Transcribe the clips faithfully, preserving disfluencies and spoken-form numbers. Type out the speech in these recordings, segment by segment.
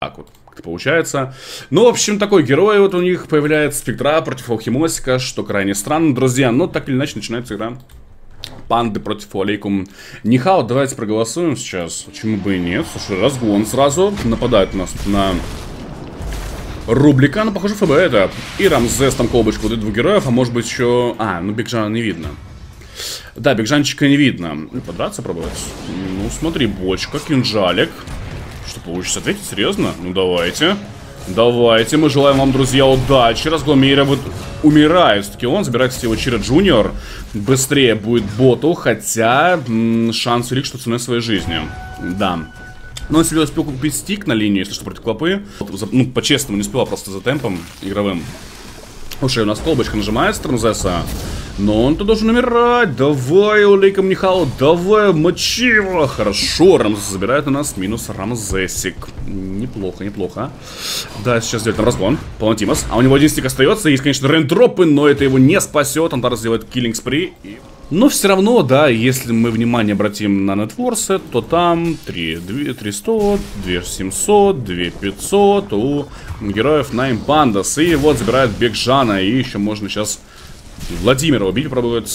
Так вот получается. Ну, в общем, такой герой вот у них появляется, Спектра против Алхимосика, что крайне странно, друзья. Но так или иначе начинается игра. Панды против Алейкум Нихао. Давайте проголосуем сейчас. Почему бы и нет? Слушай, разгон сразу. Нападает у нас на Рублика. Ну, похоже, ФБ это. И Рамзес там колбочку вот двух героев. А может быть еще... А, ну Бигжана не видно. Да, Бигжанчика не видно. Подраться пробовать? Ну, смотри, бочка, кинжалик. Что получится ответить? Серьезно? Ну, давайте. Давайте, мы желаем вам, друзья, удачи. Разгон Мейра вот умирает. Все-таки он забирает с его Чира Джуниор. Быстрее будет боту, хотя м, шанс велик, что ценой своей жизни. Да. Но он себе успел купить стик на линию, если что, против Клопы. Ну, по-честному, не успела просто за темпом игровым. Слушай, у нас колбочка нажимает с Транзеса. Но он-то должен умирать. Давай, Алейкум Нихао, давай, мочи его. Хорошо, Рамзес забирает у нас минус Рамзесик. Неплохо, неплохо. Да, сейчас сделает там разгон. Палантимас. А у него один стик остается. Есть, конечно, рейндропы, но это его не спасет. Он тогда сделает киллинг спри. И... Но все равно, да, если мы внимание обратим на нетворсы, то там три триста, два семьсот, два пятьсот у героев Nine Pandas. И вот забирает Бигжана. И еще можно сейчас Владимира убить пробует.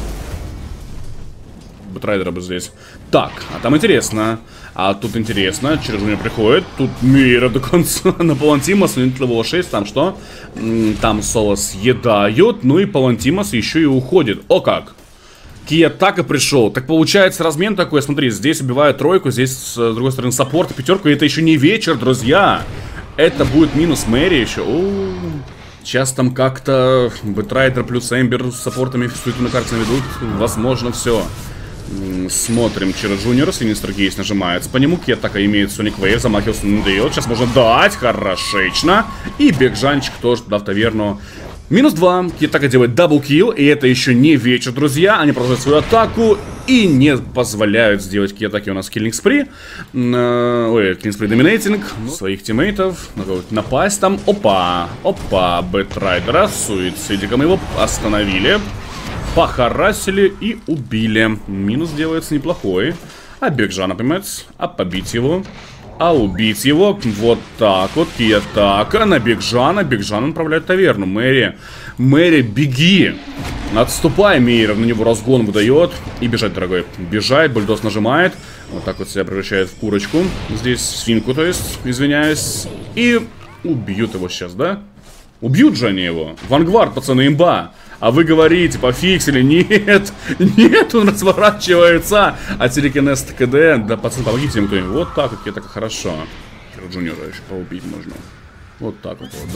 Бэтрайдера бы здесь. Так, а там интересно. А тут интересно, через меня приходит. Тут Мира до конца на Палантимас, левел шесть, там что? Там соло съедают. Ну и Палантимас еще и уходит. О как! Киатака пришел. Так получается размен такой, смотри, здесь убивают тройку, здесь с другой стороны саппорт и пятерку. И это еще не вечер, друзья. Это будет минус Мэри еще. О-о-о. Сейчас там как-то Бэтрайдер плюс Эмбер с саппортами суету на карте наведут. Возможно, все. Смотрим, Чира Джуниор, Синистер Гейс нажимается по нему. Киатака имеет Соник Вейв, замахивался не дает. Сейчас можно дать, хорошечно. И Бигжанчик тоже туда в таверну. Минус два. Киатака делает даблкилл. И это еще не вечер, друзья. Они продолжают свою атаку. И не позволяют сделать Киатаке у нас киллинг спри. Ой, киллинг спри доминейтинг. Своих тиммейтов. Напасть там. Опа. Опа. Бэтрайдера с суицидиком его остановили. Похарасили и убили. Минус делается неплохой. А Бигжана, понимаете? А побить его. А убить его. Вот так вот. Киатака на Бигжана. Бигжан направляет таверну. Мэри. Мэри, беги. Отступай, Мейер. На него разгон выдает. И бежать, дорогой. Бежать. Бульдос нажимает. Вот так вот себя превращает в курочку. Здесь свинку, то есть. Извиняюсь. И убьют его сейчас, да? Убьют же они его. Вангвард, пацаны, имба. А вы говорите, пофиксили. Нет, нет, он разворачивается. А телекинез КД, да, пацаны, помогите им кто-нибудь. Вот так вот, я так хорошо. Джуниора еще поубить можно. Вот так вот, вот,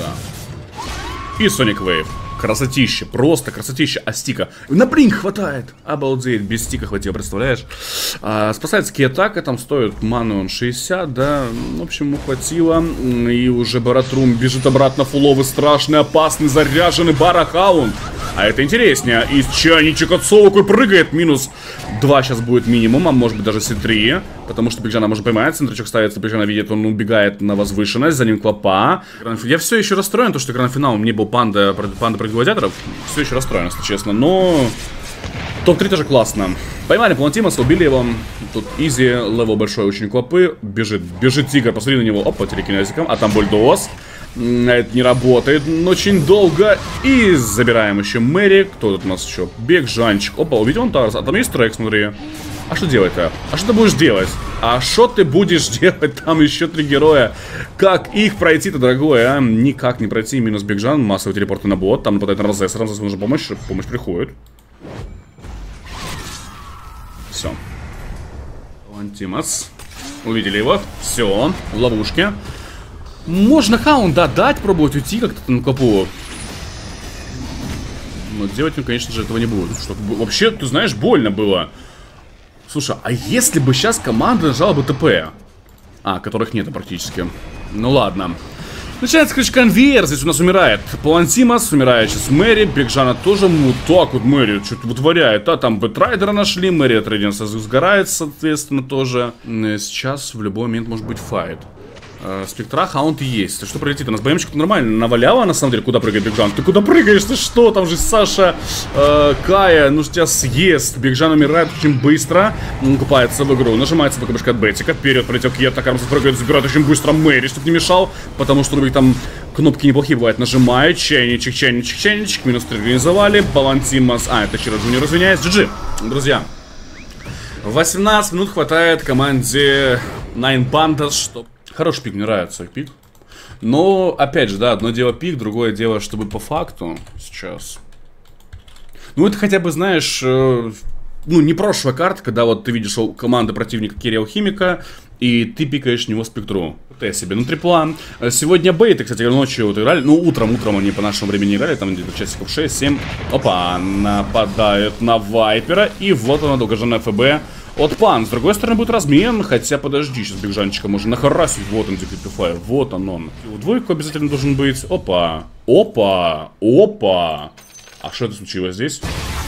да. И Соник Вейв. Красотища, просто красотища. А стика на блин хватает. Обалдеть, без стика хватило, представляешь? А, спасается Киатака, там стоит ману он шестьдесят, да. В общем, ему хватило. И уже Баратрум бежит обратно, фуловый, страшный, опасный, заряженный Барахаун. А это интереснее. Из чайничек отцовок и прыгает. Минус два сейчас будет минимум, а может быть даже си три. Потому что Бигжана можно поймать, центрачок ставится, Бигжана видит, он убегает на возвышенность, за ним Клопа. Я все еще расстроен, то что гранд-финалом не был панда, панда против гладиаторов. Все еще расстроен, если честно, но топ-три тоже классно. Поймали Палантимаса, убили его. Тут изи, левел большой, очень Клопы. Бежит, бежит тигр, посмотри на него, опа, телекинезиком, а там Бульдос. Это не работает очень долго. И забираем еще Мэри. Кто тут у нас еще? Бигжанчик. Опа, увидел он Тарс, а там есть трек, смотри. А что делать-то? А что ты будешь делать? А что ты будешь делать? Там еще три героя. Как их пройти-то, дорогой, а? Никак не пройти. Минус Бигжан. Массовый телепорт на бот. Там нападает на Рамзес. Рамзес нужна помощь. Помощь приходит. Все. Лантимас. Увидели его. Все. В ловушке. Можно хаунда дать, пробовать уйти как-то на Клопу. Но делать он, конечно же, этого не будет. Что, вообще, ты знаешь, больно было. Слушай, а если бы сейчас команда нажала бы ТП? А, которых нету практически. Ну ладно. Начинается, короче, конвейер. Здесь у нас умирает Палантимас, умирает сейчас Мэри. Бигжана тоже, вот так вот Мэри что-то вытворяет. А там Бэтрайдера нашли, Мэри от Рейденса сгорает, соответственно, тоже. Сейчас в любой момент может быть файт. э, спектра, хаунт есть. Ты что пролетит? У нас БМчик нормально наваляла, на самом деле. Куда прыгает Бигжан? Ты куда прыгаешь? Ты что? Там же Саша, э, Кая, ну тебя съест. Бигжан умирает очень быстро. Он купается в игру, нажимается по КБшка от Бетика. Вперед пролетел Кьета, Кармс прыгает, забирает очень быстро Мэри, чтобы не мешал. Потому что у них там кнопки неплохие бывают. Нажимает, чайничек, чайничек, чайничек. Минус три организовали. Балантимас. А, это Чиро Джуниор, извиняюсь. джи джи, друзья. восемнадцать минут хватает команде Nine Pandas, что... Хороший пик, мне нравится пик. Но, опять же, да, одно дело пик, другое дело, чтобы по факту сейчас... Ну, это хотя бы, знаешь, э, ну, не прошлая карта, когда вот ты видишь у команды противника Керри Химика, и ты пикаешь в него спектру. Это я себе внутриплан. Сегодня бейты, кстати, ночью вот играли. Ну, утром, утром они по нашему времени играли, там где-то часиков шесть-семь. Опа, нападают на Вайпера. И вот она, долгожданная ФБ от Пан. С другой стороны будет размен, хотя подожди, сейчас Бигжанчика можно нахарасить. Вот он, Дикрипифай, вот он он. И двойку обязательно должен быть. Опа, опа, опа. А что это случилось здесь?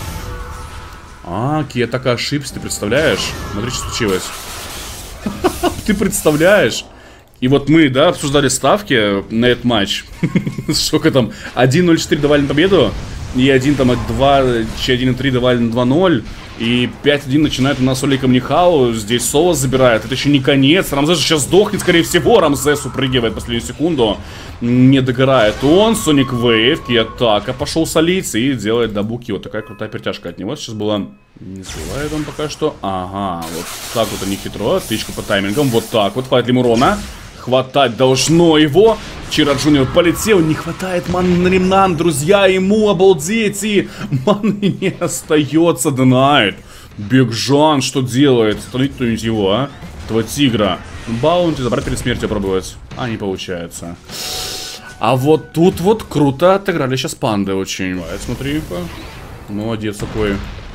А, Кия так ошибся, ты представляешь? Смотри, что случилось. Ты представляешь? И вот мы, да, обсуждали ставки на этот матч. Сколько там? один ноль четыре давали на победу. И один там два, один три давали на два ноль. И пять один начинает у нас Олейком Нихау. Здесь Солос забирает. Это еще не конец. Рамзес сейчас сдохнет, скорее всего. Рамзес упрыгивает последнюю секунду. Не догорает он. Соник Вейв. Киатака пошел солиться и делает дабуки. Вот такая крутая перетяжка от него. Сейчас была... Не сбивает он пока что. Ага, вот так вот они хитро. Тычка по таймингам. Вот так вот. Хватит ли ему урона? Хватать должно его. Чиро Джуниор полетел. Не хватает маны на ремнан, друзья. Ему обалдеть. И маны не остается. Динайт. Бигжан что делает? Остановить кто-нибудь его, а? Этого тигра. Баунти забрать перед смертью пробовать. А, не получается. А вот тут вот круто отыграли сейчас панды очень. Смотри-ка. Молодец какой.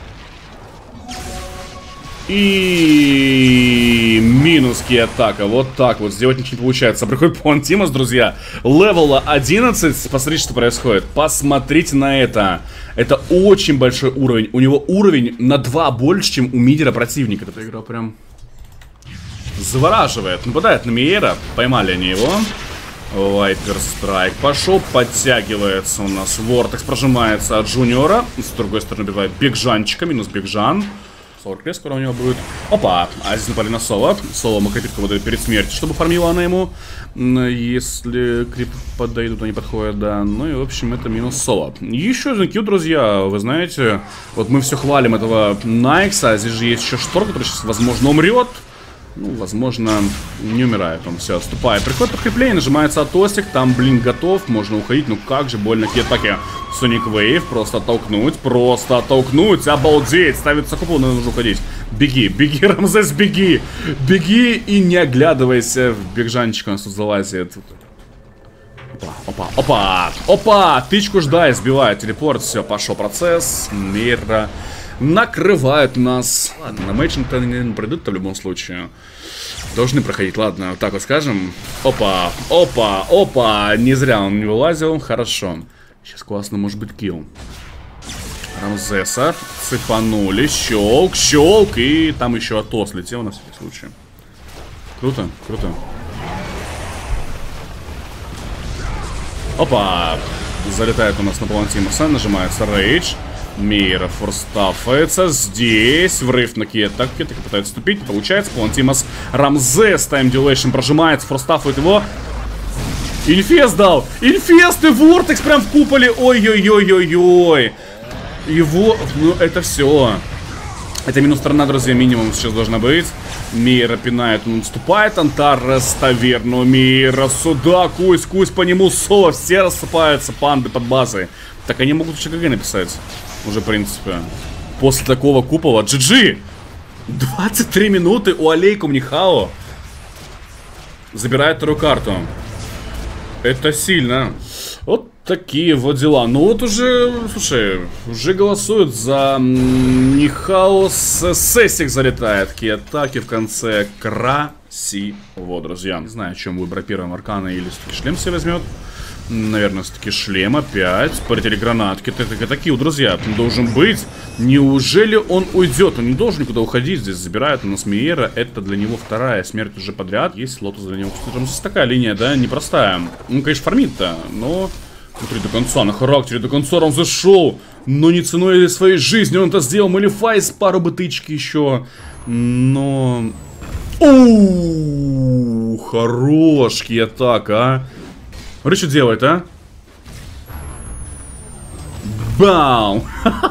И минус Киатака. Вот так вот. Сделать ничего не получается. Приходит Пуантимас, друзья. Левела одиннадцать. Посмотрите, что происходит. Посмотрите на это. Это очень большой уровень. У него уровень на два больше, чем у мидера противника. Эта игра прям завораживает. Нападает на Миера. Поймали они его. Вайпер страйк пошел. Подтягивается у нас. Вортекс прожимается от Джуниора. С другой стороны бивает Бигжанчика. Минус Бигжан. Сорклес скоро у него будет. Опа, а здесь напали на Соло. Соло макропитку выдает перед смертью, чтобы фармила она ему. Если крип подойдут, они подходят, да. Ну и в общем это минус Соло. Еще один кью, друзья. Вы знаете, вот мы все хвалим этого Найкса. А здесь же есть еще Штор, который сейчас возможно умрет. Ну, возможно, не умирает он. Все, отступает. Приходит подкрепление, нажимается атосик. Там, блин, готов. Можно уходить. Ну как же больно Киатаке. Соник Вейв. Просто оттолкнуть. Просто оттолкнуть. Обалдеть. Ставится купол, но нужно уходить. Беги, беги, Рамзес, беги. Беги и не оглядывайся. В Бигжанчик у нас тут залазит. Опа, опа, опа. Опа. Тычку ждай, сбивает телепорт. Все, пошел процесс. Мира. Накрывают нас. Ладно, на мейджинг-то они, наверное, пройдут-то в любом случае. Должны проходить, ладно, вот так вот скажем. Опа, опа, опа. Не зря он не вылазил, хорошо. Сейчас классно может быть килл. Рамзеса цепанули, щелк, щелк. И там еще Атос летел на всякий случай. Круто, круто. Опа. Залетает у нас на Палантимуса, нажимается рейдж. Мейра форстафается здесь. Врыв на Киета. Киета пытается вступить. Не получается. Палантимас Рамзес. Тайм дилейшн прожимается. Форстафает его. Инфест дал. Инфест и Вортекс прям в куполе. Ой-ой-ой-ой-ой. Его... Ну, это все. Это минус сторона, друзья, минимум сейчас должна быть. Мейра пинает, он наступает. Антарес, таверну. Мейра сюда. Кусь, кусь по нему. Соло. Все рассыпаются. Панды под базой. Так они могут еще ГГ написать. Уже, в принципе. После такого купола. джи джи! двадцать три минуты у Олейком Нихао. Забирает вторую карту. Это сильно. Вот такие вот дела. Ну вот уже, слушай, уже голосуют за Нихао. С Сессик залетает. Киатаки в конце. Красиво. Красиво, друзья. Не знаю, о чем выбрать первым, аркана или все-таки шлем себе возьмет. Наверное, все-таки шлем опять. Полетели гранатки. Так, такие, друзья, должен быть. Неужели он уйдет? Он не должен никуда уходить. Здесь забирает у нас Мейера. Это для него вторая смерть уже подряд. Есть лотос для него. Там такая линия, да, непростая. Ну, конечно, фармит-то, но... Смотри, до конца, на характере, до конца он зашел. Но не ценой своей жизни он это сделал. Малифайс, пару бытычки еще. Но... Оу, хороший атак, а. Смотри, что делает, а? Бам!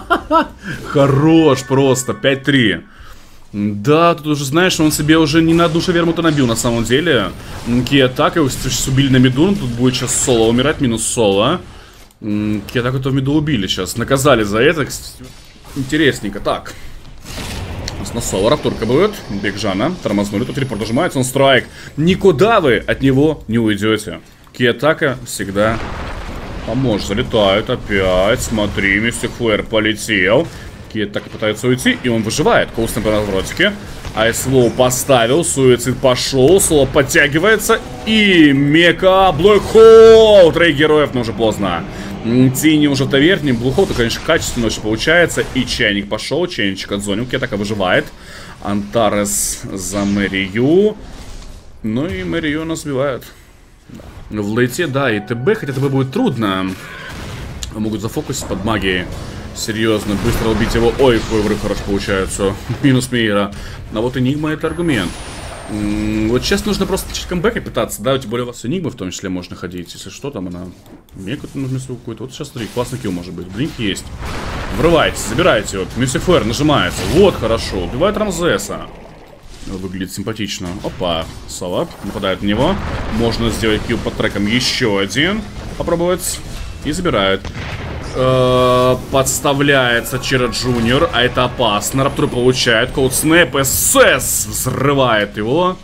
Хорош просто, пять три. Да, тут уже, знаешь, он себе уже не на одну шаверму-то набил на самом деле. Ки-атака, его сейчас убили на миду, тут будет сейчас соло умирать, минус соло. Ки-атаку-то в миду убили сейчас, наказали за это. Интересненько, так. У нас на соло раптурка будет, Бигжана, тормознули, тут репорт нажимается, он страйк. Никуда вы от него не уйдете. Ки-атака всегда поможет. Залетают опять. Смотри, Мистик Флэр полетел. Ки-атака пытается уйти, и он выживает. Коустен по развротике. Айслоу поставил, суицид пошел, Соло подтягивается. И Мека Блэк Хоул. Трей героев, но уже поздно. Тини уже в таверне. Блэкхоу-то, конечно, качественно очень получается. И чайник пошел, чайничек отзонил. Ки-атака выживает. Антарес за Мэрию. Ну и Мэрию нас сбивают. В лейте, да, и ТБ, хотя ТБ будет трудно. Могут зафокусить под магией. Серьезно, быстро убить его. Ой, какой врыв хорошо получается. Минус Мейера. А вот Энигма это аргумент. М-м, вот сейчас нужно просто чуть камбэкой пытаться, да, тем более у вас Энигма в том числе можно ходить. Если что, там она... Меку нужно какую-то. Вот сейчас, смотри, классный килл может быть. Блинк есть. Врывайте, забирайте его. Мюсифер нажимается. Вот, хорошо. Убивает Рамзеса. Выглядит симпатично. Опа, Сова нападает на него. Можно сделать килл под треком еще один. Попробовать. И забирает. Э-э, подставляется Чира Джуниор. А это опасно. Раптур получает. Cold Snap. СС взрывает его.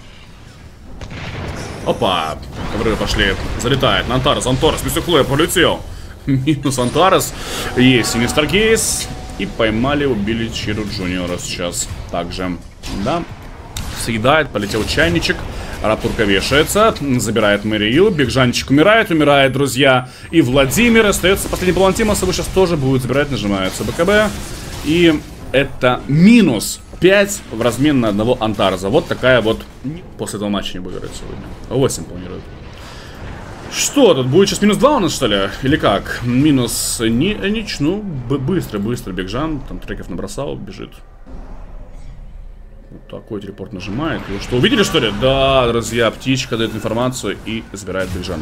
Опа. Ковры пошли. Залетает на Антарес. Антарес, Мистер Флэр полетел. Минус Антарес. Есть Синистер Гейс. И поймали, убили Чиру Джуниора сейчас. Также. Да. Съедает, полетел чайничек. Раптурка вешается, забирает Мэрию. Бигжанчик умирает, умирает, друзья. И Владимир, остается последний Палантимос. Его сейчас тоже будет забирать, нажимается БКБ. И это минус пять в размен на одного Антарза. Вот такая вот. После этого матча не буду играть сегодня. восемь планируют. Что, тут будет сейчас минус два у нас, что ли? Или как? Минус не, нич, ну, быстро, быстро Бигжан. Там треков набросал, бежит. Вот такой репорт нажимает. Вы что, увидели, что ли? Да, друзья, птичка дает информацию и забирает Бигжана.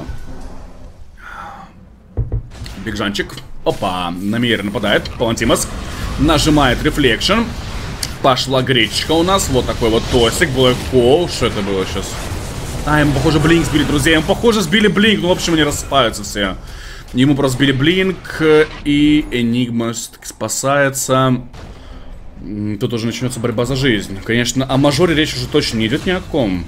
Бигжанчик. Опа, на Мейера нападает. Палантимос. Нажимает рефлекшн. Пошла гречка у нас. Вот такой вот тосик. Блэк Хоул. Что это было сейчас? А, ему, похоже, блинк сбили, друзья. Ему, похоже, сбили блинк. Ну, в общем, они рассыпаются все. Ему просто сбили блинк. И Энигма спасается. Тут уже начнется борьба за жизнь. Конечно, о мажоре речь уже точно не идет ни о ком.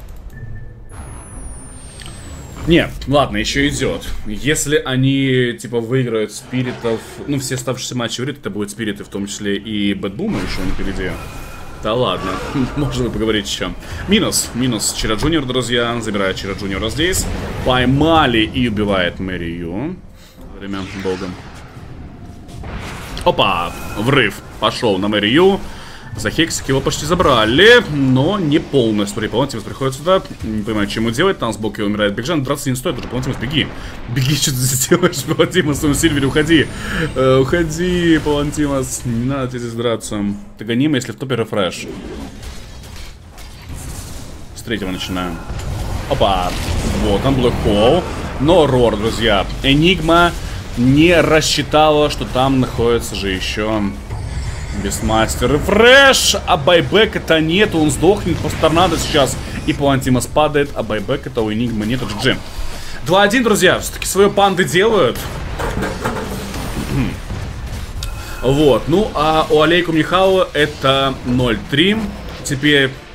Нет, ладно, еще идет. Если они, типа, выиграют спиритов, ну, все оставшиеся матчи выиграют, это будут спириты, в том числе и Бэтбума еще не впереди. Да ладно, можно поговорить еще. Минус, минус Чира Джуниор, друзья. Забирает Чира Джуниора здесь. Поймали и убивает Мэрию. Время богом. Опа, врыв пошел на Мэрию. За хексик его почти забрали, но не полностью. Палантимос приходит сюда, не понимаю, чем ему делать. Там сбоку умирает Бигжан, драться не стоит, уже Палантимос, беги. Беги, что ты сделаешь, Палантимос, он Сильвере, уходи. Э, уходи, Палантимос, не надо тебе здесь драться. Ты гоним, если в топе рефреш. С третьего начинаем. Опа, вот он, Блэк Хоул. Но Рор, друзья, Энигма не рассчитала, что там находится же еще... Бестмастер и фреш, а байбека-то нету, он сдохнет, просто торнадо сейчас. И Палантимос падает, а байбека-то у Энигмы нету, джи джи. два один, друзья, все-таки свои панды делают. Вот, ну а у Алейку Михайлова это ноль три. Теперь